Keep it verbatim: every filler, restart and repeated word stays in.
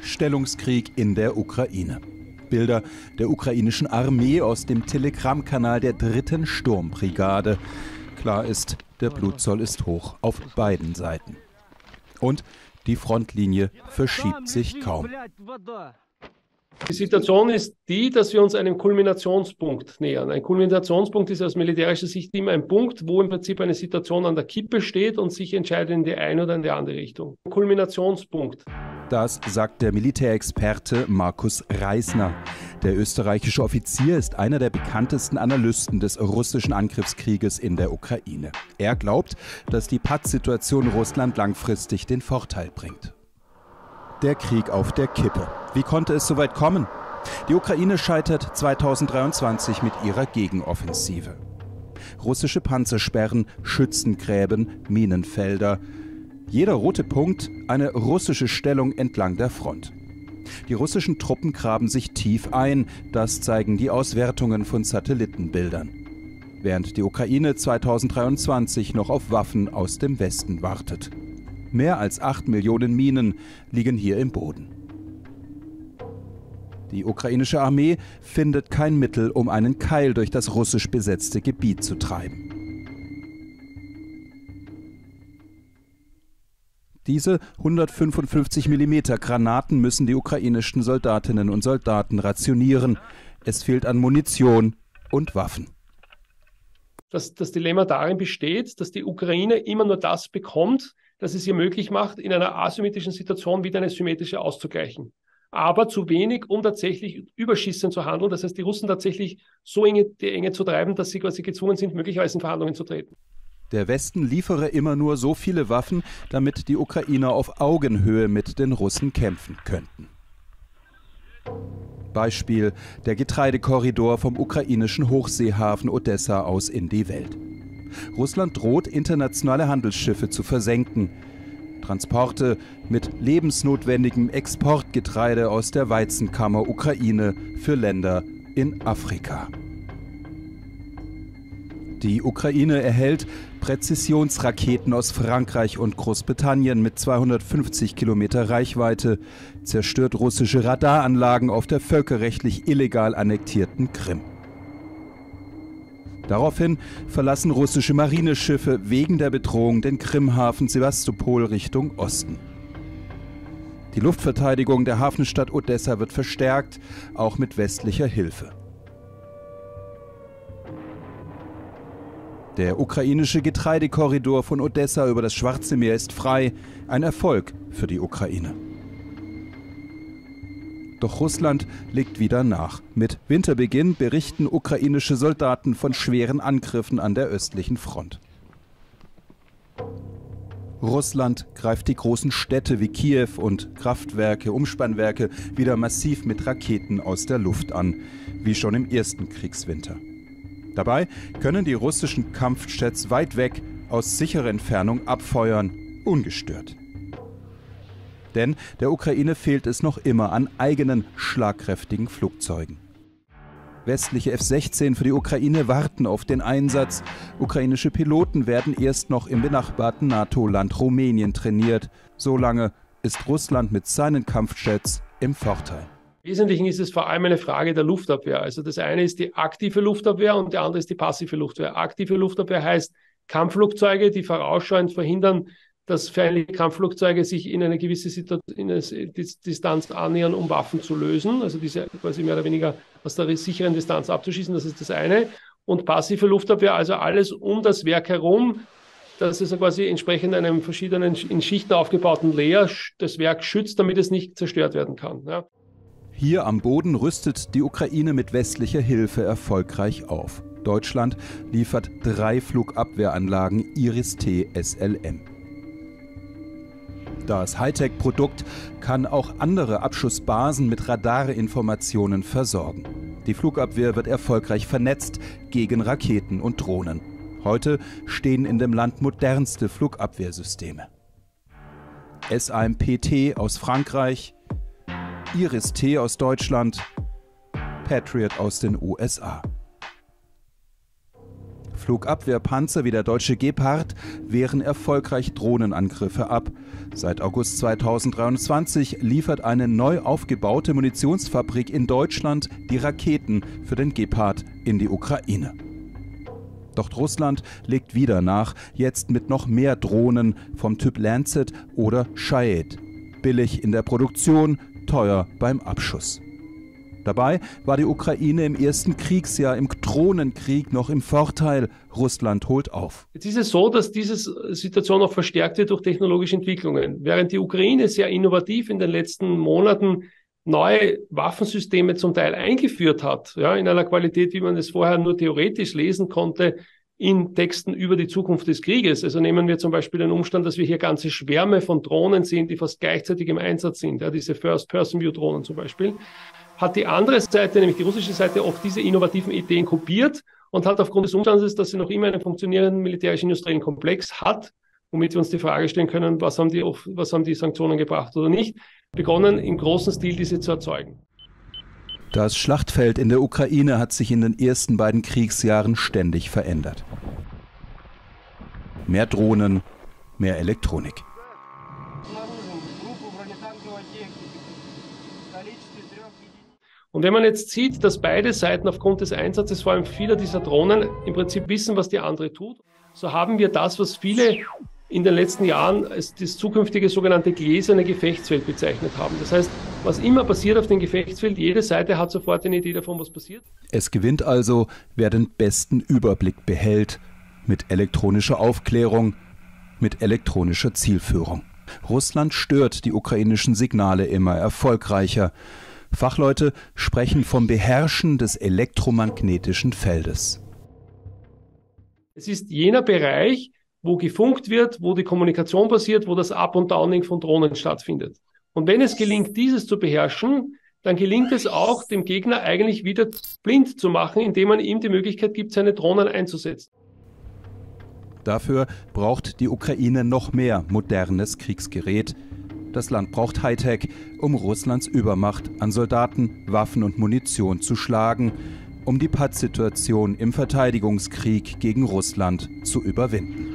Stellungskrieg in der Ukraine. Bilder der ukrainischen Armee aus dem Telegram-Kanal der dritten Sturmbrigade. Klar ist, der Blutzoll ist hoch auf beiden Seiten. Und die Frontlinie verschiebt sich kaum. Die Situation ist die, dass wir uns einem Kulminationspunkt nähern. Ein Kulminationspunkt ist aus militärischer Sicht immer ein Punkt, wo im Prinzip eine Situation an der Kippe steht und sich entscheidet in die eine oder in die andere Richtung. Kulminationspunkt. Das sagt der Militärexperte Markus Reisner. Der österreichische Offizier ist einer der bekanntesten Analysten des russischen Angriffskrieges in der Ukraine. Er glaubt, dass die Pattsituation Russland langfristig den Vorteil bringt. Der Krieg auf der Kippe. Wie konnte es so weit kommen? Die Ukraine scheitert zweitausenddreiundzwanzig mit ihrer Gegenoffensive. Russische Panzersperren, Schützengräben, Minenfelder. Jeder rote Punkt eine russische Stellung entlang der Front. Die russischen Truppen graben sich tief ein, das zeigen die Auswertungen von Satellitenbildern. Während die Ukraine zweitausenddreiundzwanzig noch auf Waffen aus dem Westen wartet. Mehr als acht Millionen Minen liegen hier im Boden. Die ukrainische Armee findet kein Mittel, um einen Keil durch das russisch besetzte Gebiet zu treiben. Diese hundertfünfundfünfzig Millimeter Granaten müssen die ukrainischen Soldatinnen und Soldaten rationieren. Es fehlt an Munition und Waffen. Das, das Dilemma darin besteht, dass die Ukraine immer nur das bekommt, das es ihr möglich macht, in einer asymmetrischen Situation wieder eine symmetrische auszugleichen. Aber zu wenig, um tatsächlich überschießend zu handeln. Das heißt, die Russen tatsächlich so enge, die Enge zu treiben, dass sie quasi gezwungen sind, möglicherweise in Verhandlungen zu treten. Der Westen liefere immer nur so viele Waffen, damit die Ukrainer auf Augenhöhe mit den Russen kämpfen könnten. Beispiel der Getreidekorridor vom ukrainischen Hochseehafen Odessa aus in die Welt. Russland droht, internationale Handelsschiffe zu versenken. Transporte mit lebensnotwendigem Exportgetreide aus der Weizenkammer Ukraine für Länder in Afrika. Die Ukraine erhält Präzisionsraketen aus Frankreich und Großbritannien mit zweihundertfünfzig Kilometer Reichweite, zerstört russische Radaranlagen auf der völkerrechtlich illegal annektierten Krim. Daraufhin verlassen russische Marineschiffe wegen der Bedrohung den Krimhafen Sewastopol Richtung Osten. Die Luftverteidigung der Hafenstadt Odessa wird verstärkt, auch mit westlicher Hilfe. Der ukrainische Getreidekorridor von Odessa über das Schwarze Meer ist frei, ein Erfolg für die Ukraine. Doch Russland legt wieder nach. Mit Winterbeginn berichten ukrainische Soldaten von schweren Angriffen an der östlichen Front. Russland greift die großen Städte wie Kiew und Kraftwerke, Umspannwerke wieder massiv mit Raketen aus der Luft an, wie schon im ersten Kriegswinter. Dabei können die russischen Kampfjets weit weg aus sicherer Entfernung abfeuern, ungestört. Denn der Ukraine fehlt es noch immer an eigenen schlagkräftigen Flugzeugen. Westliche F sechzehn für die Ukraine warten auf den Einsatz. Ukrainische Piloten werden erst noch im benachbarten NATO-Land Rumänien trainiert. Solange ist Russland mit seinen Kampfjets im Vorteil. Im Wesentlichen ist es vor allem eine Frage der Luftabwehr. Also das eine ist die aktive Luftabwehr und die andere ist die passive Luftabwehr. Aktive Luftabwehr heißt Kampfflugzeuge, die vorausschauend verhindern, dass feindliche Kampfflugzeuge sich in eine gewisse Situation, in eine Distanz annähern, um Waffen zu lösen. Also diese quasi mehr oder weniger aus der sicheren Distanz abzuschießen, das ist das eine. Und passive Luftabwehr, also alles um das Werk herum, dass es quasi entsprechend einem verschiedenen in Schichten aufgebauten Layer das Werk schützt, damit es nicht zerstört werden kann. Ja. Hier am Boden rüstet die Ukraine mit westlicher Hilfe erfolgreich auf. Deutschland liefert drei Flugabwehranlagen Iris-T S L M. Das Hightech-Produkt kann auch andere Abschussbasen mit Radarinformationen versorgen. Die Flugabwehr wird erfolgreich vernetzt gegen Raketen und Drohnen. Heute stehen in dem Land modernste Flugabwehrsysteme. S A M P T aus Frankreich, Iris-T aus Deutschland, Patriot aus den U S A. Flugabwehrpanzer wie der deutsche Gepard wehren erfolgreich Drohnenangriffe ab. Seit August zweitausenddreiundzwanzig liefert eine neu aufgebaute Munitionsfabrik in Deutschland die Raketen für den Gepard in die Ukraine. Doch Russland legt wieder nach, jetzt mit noch mehr Drohnen vom Typ Lancet oder Shahed. Billig in der Produktion, teuer beim Abschuss. Dabei war die Ukraine im ersten Kriegsjahr im Drohnenkrieg noch im Vorteil. Russland holt auf. Jetzt ist es so, dass diese Situation noch verstärkt wird durch technologische Entwicklungen. Während die Ukraine sehr innovativ in den letzten Monaten neue Waffensysteme zum Teil eingeführt hat, ja, in einer Qualität, wie man es vorher nur theoretisch lesen konnte, in Texten über die Zukunft des Krieges. Also nehmen wir zum Beispiel den Umstand, dass wir hier ganze Schwärme von Drohnen sehen, die fast gleichzeitig im Einsatz sind. Ja, diese First-Person-View-Drohnen zum Beispiel. Hat die andere Seite, nämlich die russische Seite, oft diese innovativen Ideen kopiert und hat aufgrund des Umstandes, dass sie noch immer einen funktionierenden militärisch-industriellen Komplex hat, womit wir uns die Frage stellen können, was haben die, was haben die Sanktionen gebracht oder nicht, begonnen, im großen Stil diese zu erzeugen. Das Schlachtfeld in der Ukraine hat sich in den ersten beiden Kriegsjahren ständig verändert. Mehr Drohnen, mehr Elektronik. Und wenn man jetzt sieht, dass beide Seiten aufgrund des Einsatzes vor allem vieler dieser Drohnen im Prinzip wissen, was die andere tut, so haben wir das, was viele in den letzten Jahren als das zukünftige sogenannte gläserne Gefechtsfeld bezeichnet haben. Das heißt, was immer passiert auf dem Gefechtsfeld, jede Seite hat sofort eine Idee davon, was passiert. Es gewinnt also, wer den besten Überblick behält, mit elektronischer Aufklärung, mit elektronischer Zielführung. Russland stört die ukrainischen Signale immer erfolgreicher. Fachleute sprechen vom Beherrschen des elektromagnetischen Feldes. Es ist jener Bereich, wo gefunkt wird, wo die Kommunikation passiert, wo das Up- und Downing von Drohnen stattfindet. Und wenn es gelingt, dieses zu beherrschen, dann gelingt es auch, dem Gegner eigentlich wieder blind zu machen, indem man ihm die Möglichkeit gibt, seine Drohnen einzusetzen. Dafür braucht die Ukraine noch mehr modernes Kriegsgerät. Das Land braucht Hightech, um Russlands Übermacht an Soldaten, Waffen und Munition zu schlagen, um die Pattsituation im Verteidigungskrieg gegen Russland zu überwinden.